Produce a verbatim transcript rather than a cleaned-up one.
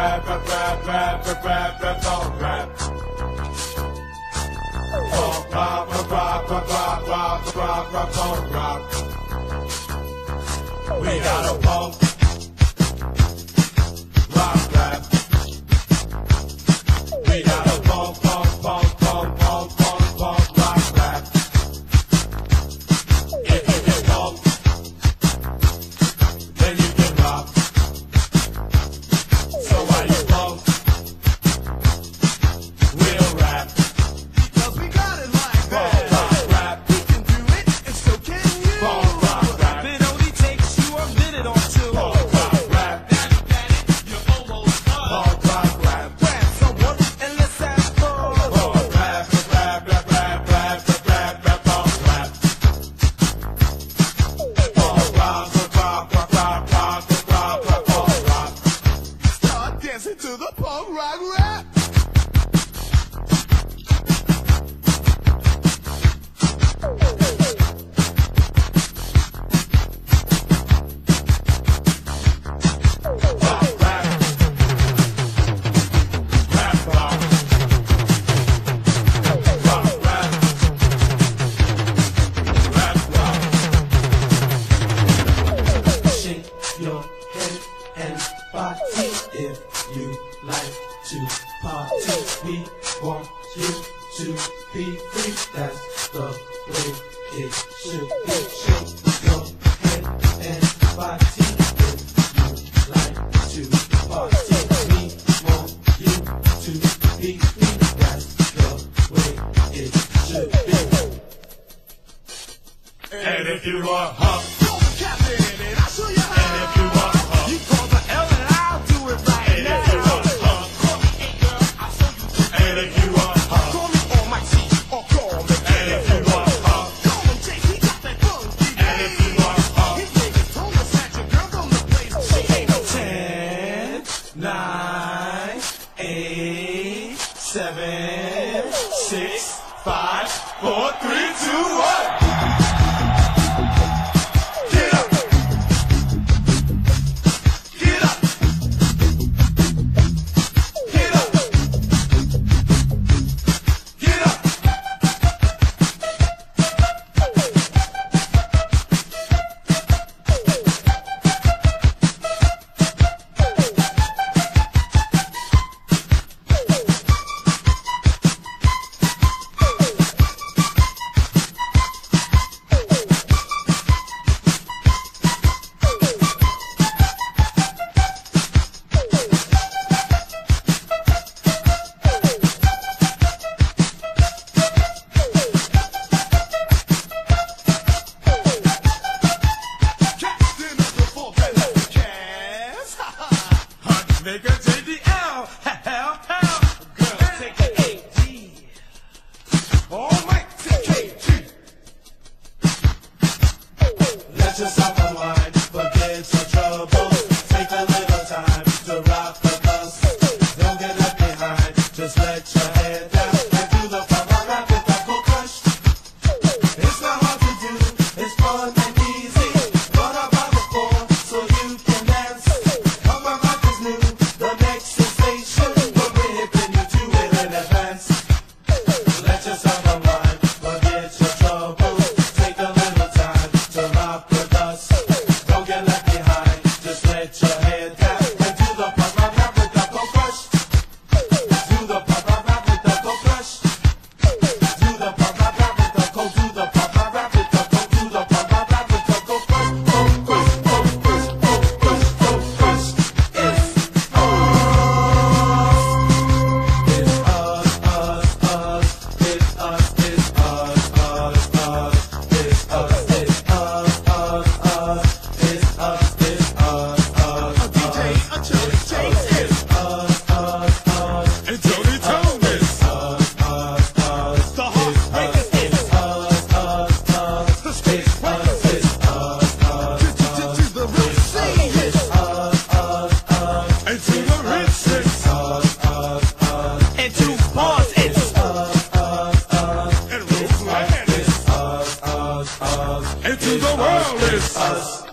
rap, rap, rap, rap, rap, rap, rap, funk rap. Funk rock, rock, rock, rock, rock, rock, rock, rock, funk rock. We got a funk rock rap. We got a funk, funk, funk, funk, funk, funk, funk rock rap. If you can funk, then you can rock. So while you funk, we'll rap. Because we got it like that. Funk rock rap. We can do it, and so can you. Funk rock rap. It only takes you a minute or two. Funk rock rap. Daddy, daddy, you're almost done. Funk rock rap. Grab someone and let's have fun. Funk rap, rap, rap, rap, rap, rap, rap, rap, funk rap. Funk rock, rock, rock, rock, rock, rock, rock, rock, funk rock. Start dancing to the punk rock rap. Rock rap. Rap rock. Rock rap. Rap rock. Shake your head and body if you like to party. We want you to be free. That's the way it should be. Shake your head and body if you like to party. We want you to be free. That's the way it should be. And if you want hump, Call the captain and I'll show you how. and if you want hump, You call the L and I'll do it right and now. if you want hump, Call me A girl, I'll show you the and if you want hump, Call me on my T or call me and if you want hump, Call him Jay, he got that funky and if you want hump. His name is Thomas, had your girl on the place. She ain't no Ten, nine, eight, seven, six, five, four, three, two, one. Get up, Get up, get up, get up. captain of the funk and the cast. Hunt maker J D L. Hell, hell. Girls take the A G. All might take K G. let yourself unwind, forget your troubles. Take a little time to rock the bus. Don't get left behind, just let your head down and do the pop rock rap with the cool crush. It's not hard to do, it's fun and easy. What about the floor so you can dance? Pop rock is new, the next sensation, but we're hipping you to it in advance. Let yourself unwind, forget your troubles. Take a little time to rock with us. Don't get left behind, just let your head down and do the pop rock rap with the cold crush. Do the pop rock rap with the cold crush. Do the pop rock rap with the cold. Do the pop rock rap with the cold. Do the pop rock rap with the cold crush. Cold crush, cold crush, cold crush, cold crush. It's us. It's us, us, us. It's us, it's us, us, us. It's us, it's us, us, us. It's us, it's us, us, A D J, a Charlie Chase. It's us, us, us. And Tony Thomas. Us, us, us. The heartbreakers. It's us, us, us. The street It's us, it's us, us, To, to, to the real scene. It's us, us, us. And to the riches. Us, us, us. And to bars. It's Us, us, us. and Roseland. It's us, us, us. And to the world. It's Us.